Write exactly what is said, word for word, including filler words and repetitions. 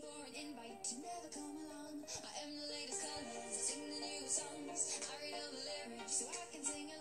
for an invite to never come along. I am the latest colors, I sing the new songs. I read all the lyrics so I can sing along.